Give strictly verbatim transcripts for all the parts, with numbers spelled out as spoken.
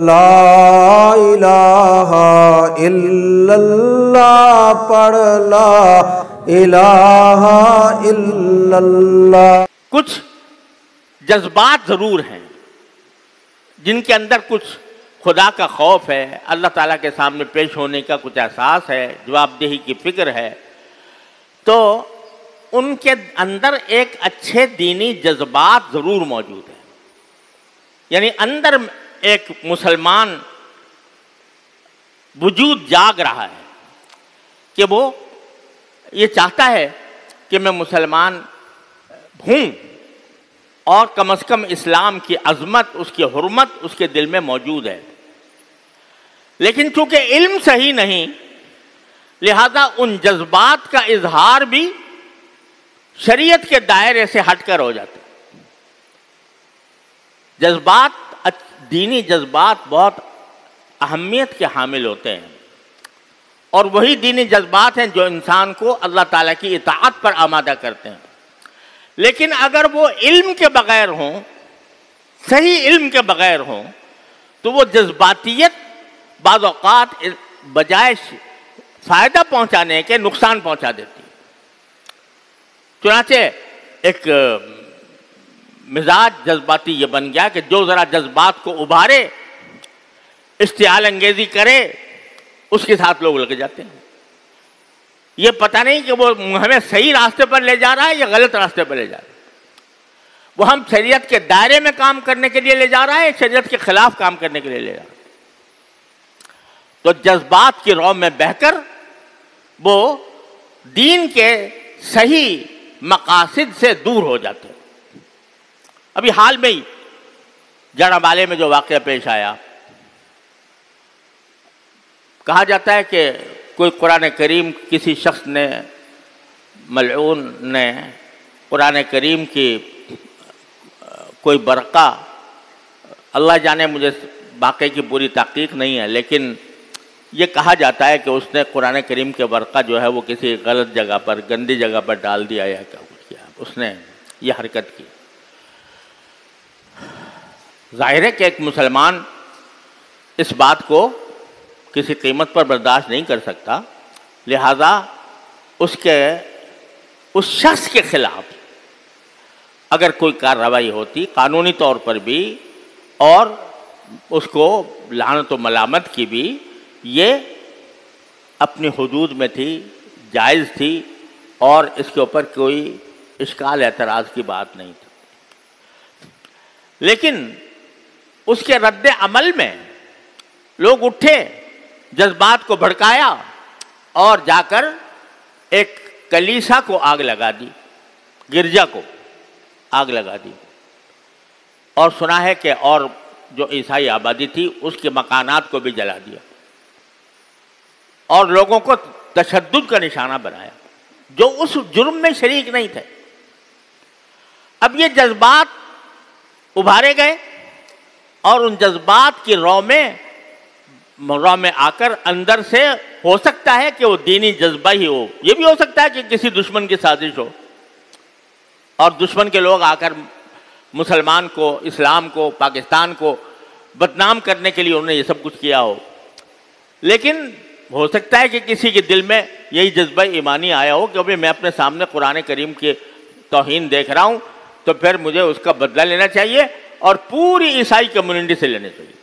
ला इलाहा इल्लल्लाह पढ़ ला इलाहा इल्लल्लाह। कुछ जज्बात ज़रूर हैं जिनके अंदर कुछ खुदा का खौफ है, अल्लाह ताला के सामने पेश होने का कुछ एहसास है, जवाबदेही की फ़िक्र है, तो उनके अंदर एक अच्छे दीनी जज्बात ज़रूर मौजूद है। यानी अंदर एक मुसलमान वजूद जाग रहा है कि वो ये चाहता है कि मैं मुसलमान हूँ और कम से कम इस्लाम की अज़मत, उसकी हुर्मत उसके दिल में मौजूद है। लेकिन चूंकि इल्म सही नहीं, लिहाजा उन जज्बात का इजहार भी शरीयत के दायरे से हटकर हो जाता है। जज्बात, दीनी जज्बात बहुत अहमियत के हामिल होते हैं और वही दीनी जज्बात हैं जो इंसान को अल्लाह ताला की इताअत पर आमादा करते हैं। लेकिन अगर वो इल्म के बगैर हों, सही इल्म के बगैर हों, तो वो जज्बातियत बाज़ औक़ात बजाय फ़ायदा पहुंचाने के नुकसान पहुंचा देती है। चुनांचे एक मिजाज जज्बाती ये बन गया कि जो ज़रा जज्बात को उभारे, इश्तियाल अंगेज़ी करे, उसके साथ लोग लग जाते हैं। ये पता नहीं कि वो हमें सही रास्ते पर ले जा रहा है या गलत रास्ते पर ले जा रहा है। वो हम शरीयत के दायरे में काम करने के लिए ले जा रहा है, शरीयत के खिलाफ काम करने के लिए ले जा रहा है। तो जज्बात की रौ में बहकर वो दीन के सही मकासिद से दूर हो जाते हैं। अभी हाल में ही जड़ावाले में जो वाक़या पेश आया, कहा जाता है कि कोई कुरान करीम किसी शख्स ने, मलऊन ने कुरान करीम की कोई बरक़ा, अल्लाह जाने, मुझे वाक़े की पूरी तहक़ीक़ नहीं है, लेकिन ये कहा जाता है कि उसने कुरान करीम के बरक़ा जो है वो किसी गलत जगह पर, गंदी जगह पर डाल दिया या क्या कुछ किया, उसने ये हरकत की। ज़ाहिर है कि एक मुसलमान इस बात को किसी कीमत पर बर्दाश्त नहीं कर सकता, लिहाजा उसके उस शख्स के खिलाफ अगर कोई कार्रवाई होती कानूनी तौर पर भी और उसको लानत व मलामत की भी, ये अपनी हुदूद में थी, जायज़ थी और इसके ऊपर कोई इश्काल एतराज़ की बात नहीं थी। लेकिन उसके रद्द अमल में लोग उठे, जज्बात को भड़काया और जाकर एक कलीसा को आग लगा दी, गिरजा को आग लगा दी। और सुना है कि और जो ईसाई आबादी थी उसके मकानात को भी जला दिया और लोगों को तशद्दुद का निशाना बनाया जो उस जुर्म में शरीक नहीं थे। अब ये जज्बात उभारे गए और उन जज्बात की रौ में रौ में आकर अंदर से हो सकता है कि वो दीनी जज्बा ही हो, ये भी हो सकता है कि किसी दुश्मन की साजिश हो और दुश्मन के लोग आकर मुसलमान को, इस्लाम को, पाकिस्तान को बदनाम करने के लिए उन्होंने ये सब कुछ किया हो। लेकिन हो सकता है कि किसी के दिल में यही जज्बा ईमानी आया हो कि अभी मैं अपने सामने कुरान करीम की तौहीन देख रहा हूँ, तो फिर मुझे उसका बदला लेना चाहिए और पूरी ईसाई कम्युनिटी से लेने चाहिए।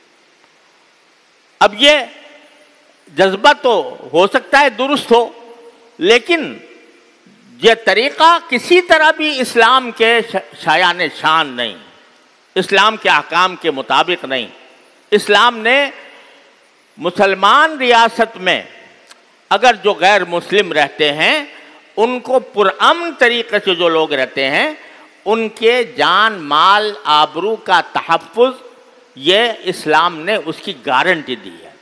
अब ये जज्बा तो हो सकता है दुरुस्त हो, लेकिन ये तरीक़ा किसी तरह भी इस्लाम के शायान शान नहीं, इस्लाम के अहकाम के मुताबिक नहीं। इस्लाम ने मुसलमान रियासत में अगर जो गैर मुस्लिम रहते हैं उनको पुरअमन तरीक़े से जो लोग रहते हैं उनके जान माल आबरू का तहफ़्फ़ुज़, ये इस्लाम ने उसकी गारंटी दी है।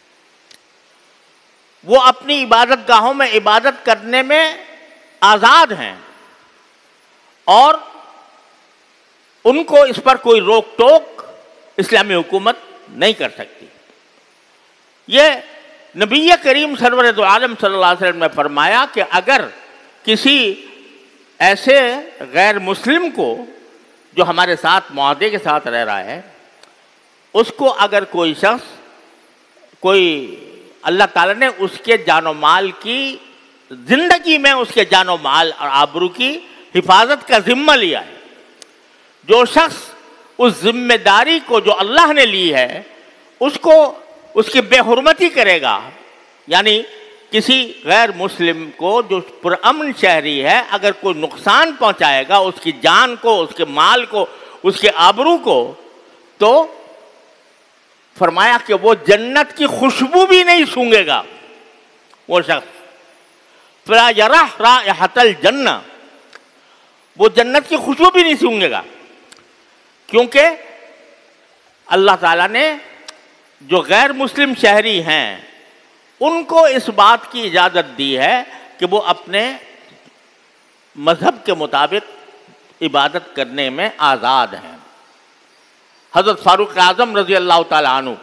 वो अपनी इबादत गाहों में इबादत करने में आज़ाद हैं और उनको इस पर कोई रोक टोक इस्लामी हुकूमत नहीं कर सकती। ये नबी करीम सरवर दो आलम सल्लल्लाहु अलैहि वसल्लम ने फरमाया कि अगर किसी ऐसे गैर मुस्लिम को जो हमारे साथ मुआहदे के साथ रह रहा है उसको अगर कोई शख्स, कोई अल्लाह ताला ने उसके जानो माल की, जिंदगी में उसके जानो माल और आबरू की हिफाजत का जिम्मा लिया है, जो शख्स उस जिम्मेदारी को जो अल्लाह ने ली है उसको, उसकी बेहुरमती करेगा, यानी किसी गैर मुस्लिम को जो पुरअमन शहरी है अगर कोई नुकसान पहुंचाएगा उसकी जान को, उसके माल को, उसके आबरू को, तो फरमाया कि वो जन्नत की खुशबू भी नहीं सूंघेगा वो शख्स। फला यरह रायहतल जन्नह, वो जन्नत की खुशबू भी नहीं सूंघेगा, क्योंकि अल्लाह ताला ने जो गैर मुस्लिम शहरी हैं उनको इस बात की इजाज़त दी है कि वो अपने मज़हब के मुताबिक इबादत करने में आज़ाद हैं। हज़रत फ़ारूक आज़म रज़ी अल्लाह ताला अन्हु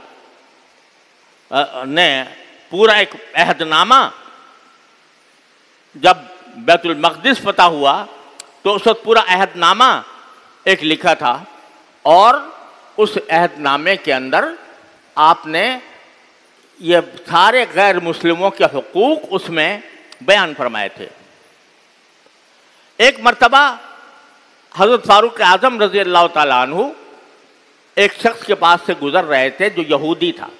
ने पूरा एक अहदनामा, जब बैतुल मक़दिस फतह हुआ तो उस वक्त पूरा अहदनामा एक लिखा था और उस अहदनामे के अंदर आपने ये सारे गैर मुस्लिमों के हुकूक उसमें बयान फरमाए थे। एक मर्तबा हज़रत फ़ारूक आज़म रज़ी अल्लाह ताला अन्हु एक शख्स के पास से गुजर रहे थे जो यहूदी था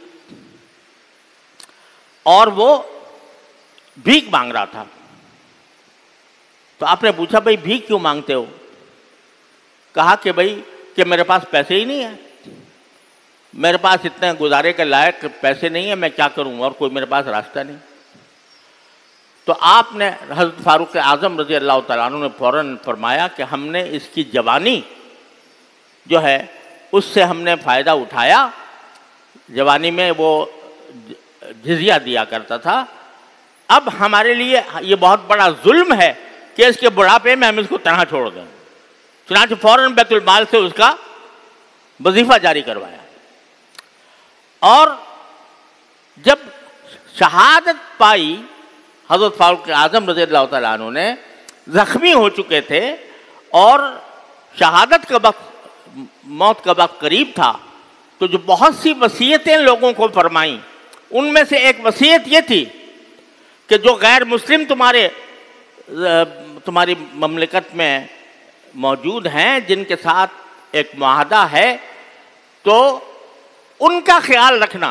और वो भीख मांग रहा था। तो आपने पूछा, भाई भीख क्यों मांगते हो? कहा कि भाई कि मेरे पास पैसे ही नहीं है, मेरे पास इतने गुजारे के लायक पैसे नहीं है, मैं क्या करूं और कोई मेरे पास रास्ता नहीं। तो आपने हज़रत फ़ारूक आज़म रज़ी अल्लाह तआला अन्हु ने फ़ौरन फरमाया कि हमने इसकी जवानी जो है उससे हमने फ़ायदा उठाया, जवानी में वो जिज़िया दिया करता था, अब हमारे लिए ये बहुत बड़ा जुल्म है कि इसके बुढ़ापे में हम इसको तनहा छोड़ दें। चुनांचे फ़ौरन बैतुल माल से उसका वजीफ़ा जारी करवाया और जब शहादत पाई हज़रत फ़ारूक आज़म रज़ी अल्लाह तआला अन्हु ने, ज़ख्मी हो चुके थे और शहादत का वक्त, मौत का वक्त करीब था, तो जो बहुत सी वसीयतें लोगों को फरमाई उनमें से एक वसीयत ये थी कि जो गैर मुस्लिम तुम्हारे तुम्हारी ममलिकत में मौजूद हैं, जिनके साथ एक मुआहदा है, तो उनका ख्याल रखना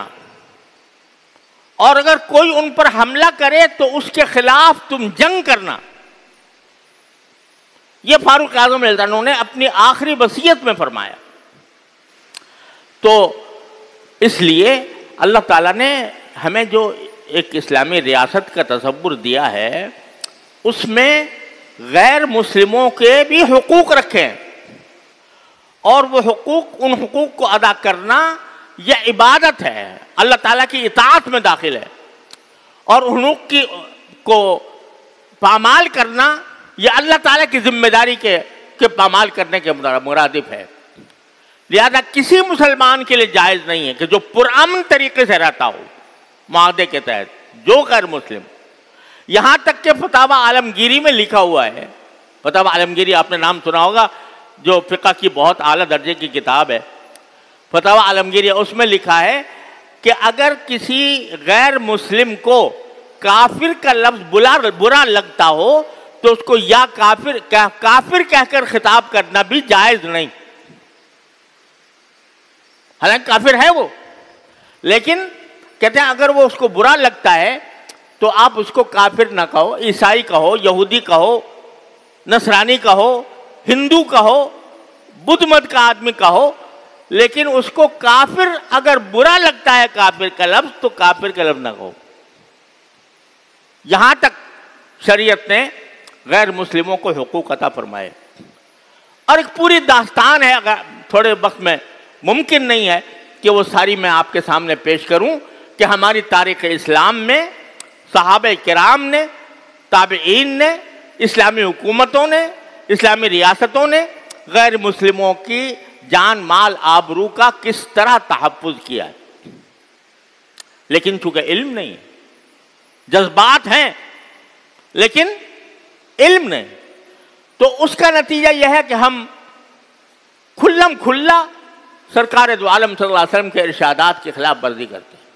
और अगर कोई उन पर हमला करे तो उसके खिलाफ तुम जंग करना। यह फारूक आज़म रज़ी अल्लाह अन्हु ने अपनी आखिरी वसीयत में फरमाया। तो इसलिए अल्लाह ताला ने हमें जो एक इस्लामी रियासत का तसव्वुर दिया है उसमें गैर मुस्लिमों के भी हुकूक रखे हैं और वो हुकूक, उन हुकूक को अदा करना यह इबादत है, अल्लाह ताला की इताअत में दाखिल है और उन हुकूक की को पामाल करना यह अल्लाह ताला की जिम्मेदारी के के पामाल करने के मुरादिफ है। लिहाजा किसी मुसलमान के लिए जायज़ नहीं है कि जो पुरअमन तरीके से रहता हो मुआहदे के तहत, जो गैर मुस्लिम, यहाँ तक कि फतावा आलमगीरी में लिखा हुआ है, फतावा आलमगीरी आपने नाम सुना होगा, जो फ़िक़्ह की बहुत आला दर्जे की किताब है, फतावा आलमगीरी, उसमें लिखा है कि अगर किसी गैर मुस्लिम को काफिर का लफ्ज़ बुला बुरा लगता हो तो उसको या काफिर का, काफिर कहकर खिताब करना भी जायज़ नहीं। हालांकि काफिर है वो, लेकिन कहते हैं अगर वो उसको बुरा लगता है तो आप उसको काफिर ना कहो, ईसाई कहो, यहूदी कहो, नसरानी कहो, हिंदू कहो, बुद्ध मत का आदमी कहो, लेकिन उसको काफिर अगर बुरा लगता है काफिर का लफ्ज़ तो काफिर का लफ्ज़ ना कहो। यहां तक शरीयत ने गैर मुस्लिमों को हुकूक अता फरमाए और एक पूरी दास्तान है, अगर थोड़े वक्त में मुमकिन नहीं है कि वो सारी मैं आपके सामने पेश करूं कि हमारी तारीख़ इस्लाम में सहाबे किराम ने, ताबईन ने, इस्लामी हुकूमतों ने, इस्लामी रियासतों ने गैर मुस्लिमों की जान माल आबरू का किस तरह तहफ़्फ़ुज़ किया है। लेकिन चूंकि इल्म नहीं है, जज्बात हैं लेकिन इल्म नहीं, तो उसका नतीजा यह है कि हम खुल्लम खुल्ला सरकार दो आलम सल्लल्लाहु अलैहि वसल्लम के इरशादात की खिलाफ वर्जी करते हैं।